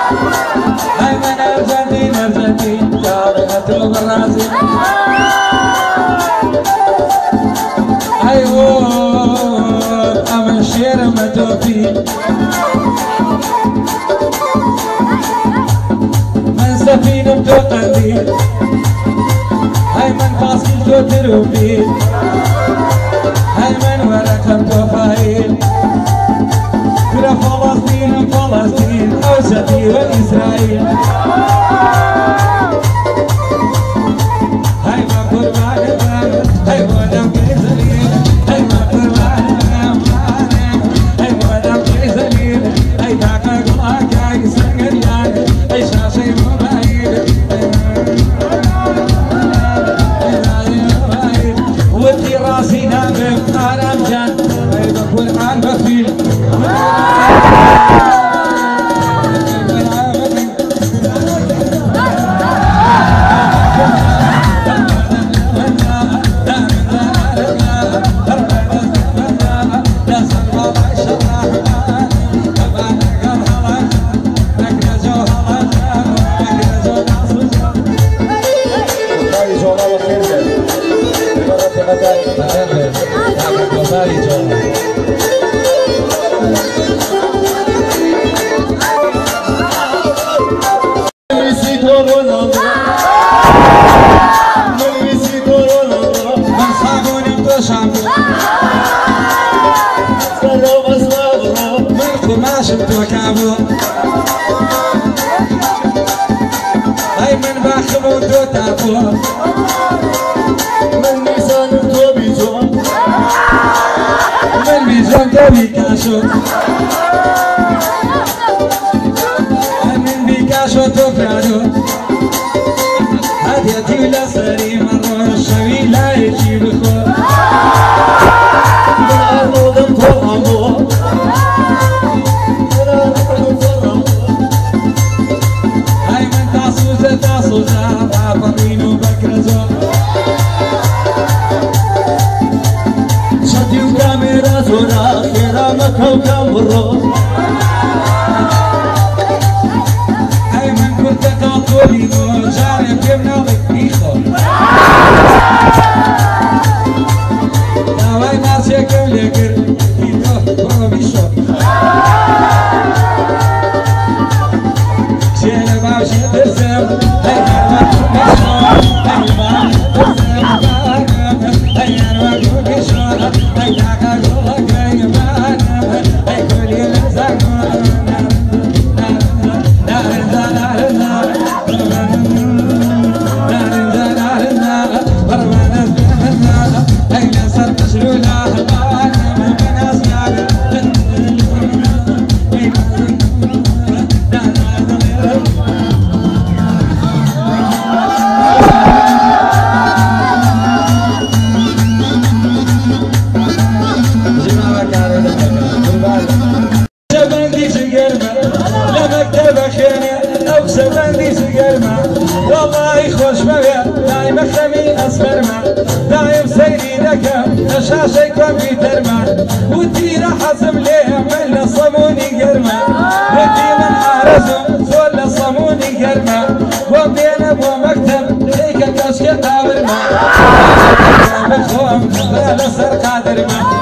هاي من أرجنتين أرجنتين جارته بالرازي أيوه أما الشير متوفي من سفينة بتقدير هاي من فاصل تدربي هاي من ورقة توفايل كرة فلسطين فلسطين أوسطي وإسرائيل هاي ما قربان هاي ودم كيزليل هاي ما قربان هاي ودم كيزليل هاي داكا قلاك هاي سنجريان هاي شاشي مبايل ودي راسي ناقف على أمجان هاي بكون عن بفيل هاي من باخمون دو تابو من ميزان دو بيزون من بيزون دو بيكاشو من بيكاشو دو فرادو هديتي ولا سري مرة شوي لا يجي بخور من أرض الطعام كوكب الروح هاي من كنت تعطولي نور جانب جبنا بكيخو داوي ناس يكم لكر يدوه بروبيشو شيل باوشي ترسم هاي هارما كوكيشو هاي ما ترسم هاي هارما كوكيشو هاي داكا جولك هاي ما والله خوش بويا دايم خمي أصفر ما دايم سيري دكم نشاشي كمبيوتر ما ودي راح حزم ليه من صموني قرما ودي من حارسهم زول صموني قرما وبين ابو مكتب ليك كشك قابر ما بخوم لا سر قادر ما